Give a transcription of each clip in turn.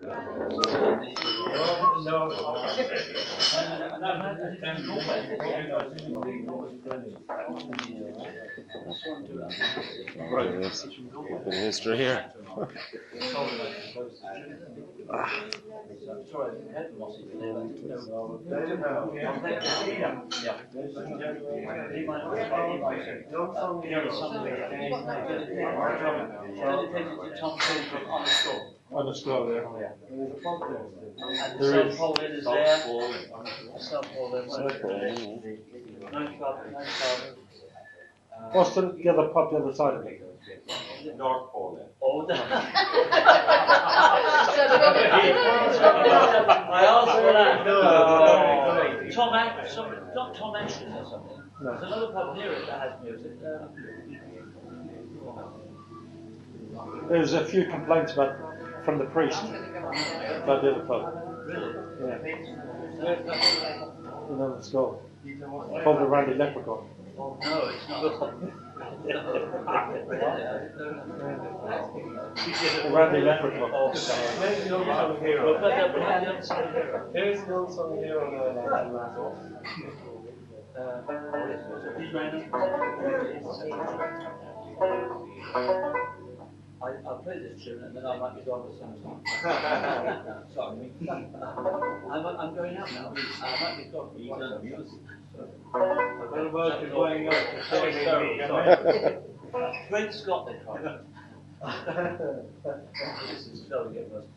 Bit of history here. Tom Crean from Annascaul. Annascaul, yeah. And the South Pole Inn is there. South Pole Inn. What's the other pub the other side of it? North Pole Inn. Oh, I asked for that. Not Tom Ashton or something. No. There's another pub near it that has music. There's a few complaints from the priest about the other pub. Really? Yeah. In Annascaul. Called the Randy Leprechaun. Oh, no, it's not. The Randy Leprechaun. Where's the Unsung Hero? Here's the Unsung Hero I'll play this tune and then I might be gone for some time. Sorry. I'm going out now. I might be gone for some time. Great Scott, they call it. This is slowly getting worse.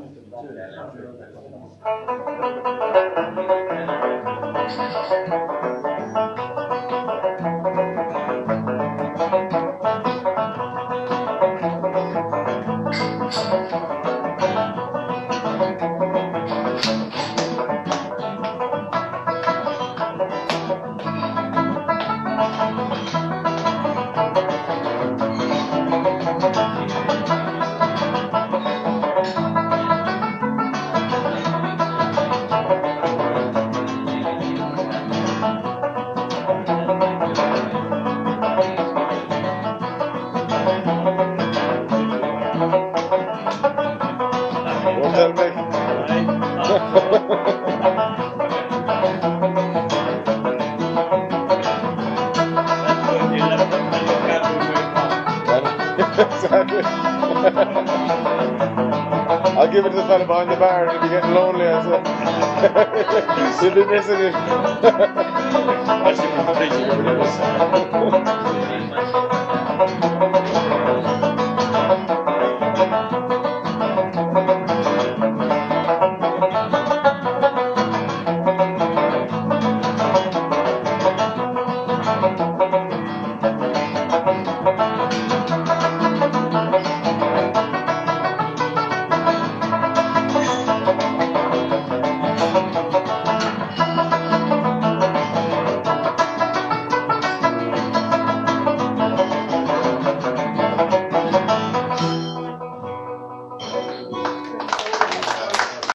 I'll give it to the fella behind the bar and he'll be getting lonely, I said. He'll be missing it. I should be preaching every day.